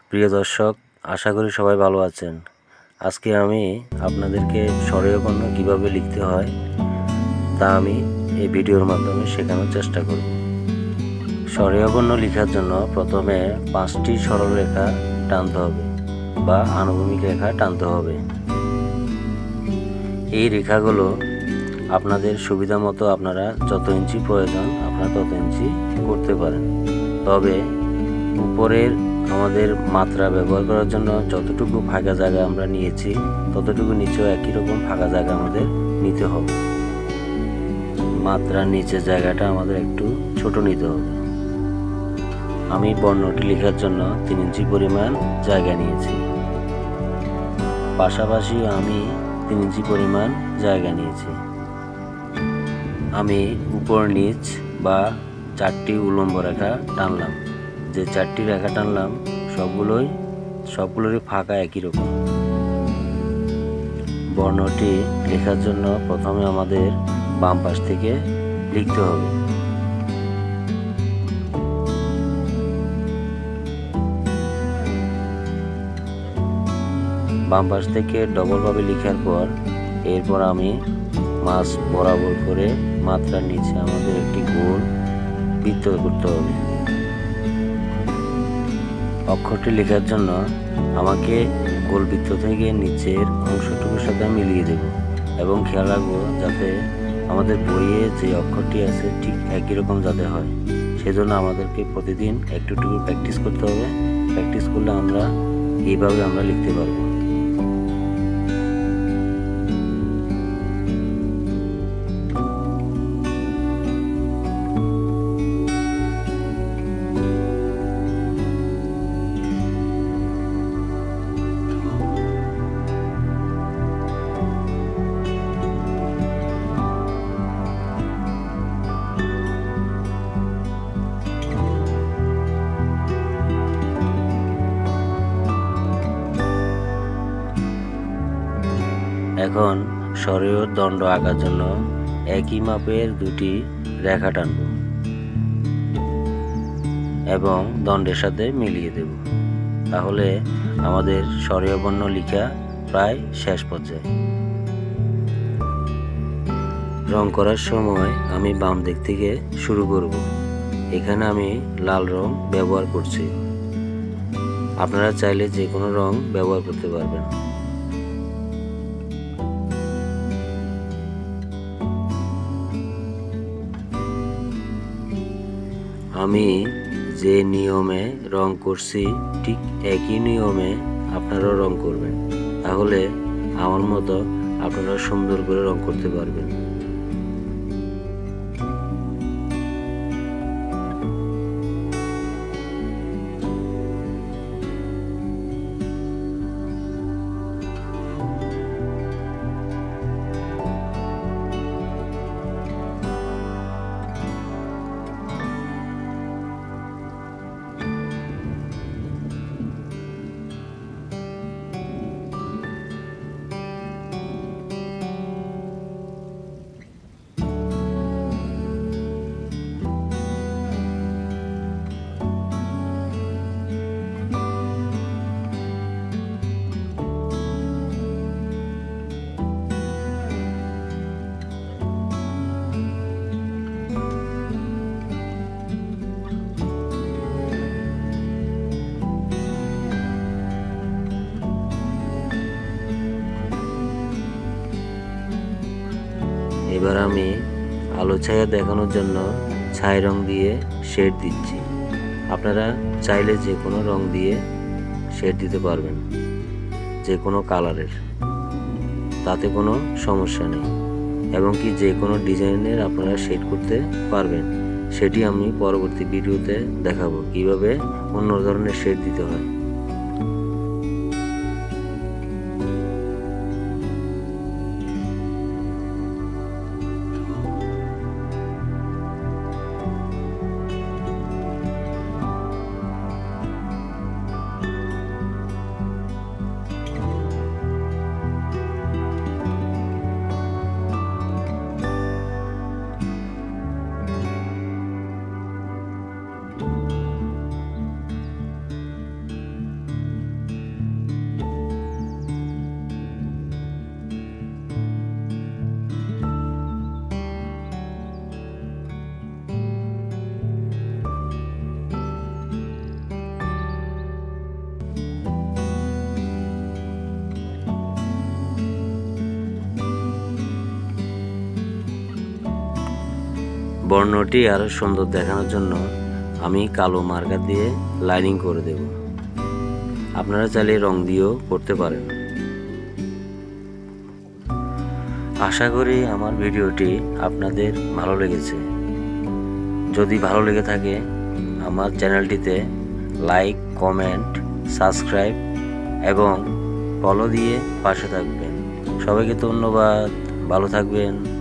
প্রিয় দর্শক, আশা করি সবাই ভালো আছেন। আজকে আমি আপনাদেরকে স্বরীয়বর্ণ কিভাবে লিখতে হয় তা আমি এই ভিডিওর মাধ্যমে শেখানোর চেষ্টা করব। স্বরীয়বর্ণ লেখার জন্য প্রথমে 5টি সরল রেখা টানতে হবে বা আনুভূমিক রেখা টানতে হবে। এই রেখাগুলো আপনাদের সুবিধা মতো আপনারা যত ইঞ্চি প্রয়োজন আপনারা তত ইঞ্চি করতে পারেন। তবে উপরের আমাদের মাত্রা ব্যবহার করার জন্য যতটুকু ফাঁকা জায়গা আমরা নিয়েছি ততটুকু নিচেও একই রকম ফাঁকা জায়গা আমাদের নিতে হবে। মাত্রার নিচের জায়গাটা আমাদের একটু ছোট নিতে হবে। আমি বর্ণটি লেখার জন্য 3 ইঞ্চি পরিমাণ জায়গা নিয়েছি। পাশাপাশি আমি 3 ইঞ্চি পরিমাণ জায়গা নিয়েছি। আমি উপর নিচ বা 4টি উল্লম্ব রেখা টানলাম। যে 4টি রেখা টানলাম সবগুলোরই ফাঁকা একই রকম। বর্ণটি লেখার জন্য প্রথমে আমাদের বাম পাশ থেকে লিখতে হবে। বাম পাশ থেকে ডবলভাবে লেখার পর এরপর আমি মাছ বরাবর করে মাত্রার নিচে আমাদের একটি গোল বৃত্ত করতে হবে। অক্ষরটি লেখার জন্য আমাকে গোল বৃত্ত থেকে নিচের অংশটুকুর সাথে মিলিয়ে দেব এবং খেয়াল রাখবো যাতে আমাদের বইয়ে যে অক্ষরটি আছে ঠিক একই রকম যাতে হয়। সেজন্য আমাদেরকে প্রতিদিন একটু প্র্যাকটিস করতে হবে। প্র্যাকটিস করলে এইভাবে আমরা লিখতে পারবো। এখন স্বরীয় দণ্ড আঁকার জন্য একই মাপের 2টি রেখা টানব এবং দণ্ডের সাথে মিলিয়ে দেব। তাহলে আমাদের স্বরীয় বর্ণ লেখা প্রায় শেষ পর্যায়ে। রং করার সময় আমি বাম দিক থেকে শুরু করব। এখানে আমি লাল রং ব্যবহার করছি। আপনারা চাইলে যে কোনো রং ব্যবহার করতে পারবেন। আমি যে নিয়মে রং করছি ঠিক একই নিয়মে আপনারাও রং করবেন। তাহলে আমার মতো আপনারা সুন্দর করে রং করতে পারবেন। এবার আমি আলো ছায়া দেখানোর জন্য ছাই রং দিয়ে শেড দিচ্ছি। আপনারা চাইলে যে কোনো রং দিয়ে শেড দিতে পারবেন, যে কোনো কালারের, তাতে কোনো সমস্যা নেই। এবং কি যে কোনো ডিজাইনের আপনারা শেড করতে পারবেন। সেটি আমি পরবর্তী ভিডিওতে দেখাবো কিভাবে অন্য ধরনের শেড দিতে হয়। বর্ণটি আরও সুন্দর দেখানোর জন্য আমি কালো মার্কার দিয়ে লাইনিং করে দেব। আপনারা চাইলে রং দিয়েও করতে পারেন। আশা করি আমার ভিডিওটি আপনাদের ভালো লেগেছে। যদি ভালো লেগে থাকে আমার চ্যানেলটিতে লাইক, কমেন্ট, সাবস্ক্রাইব এবং ফলো দিয়ে পাশে থাকবেন। সবাইকে ধন্যবাদ। ভালো থাকবেন।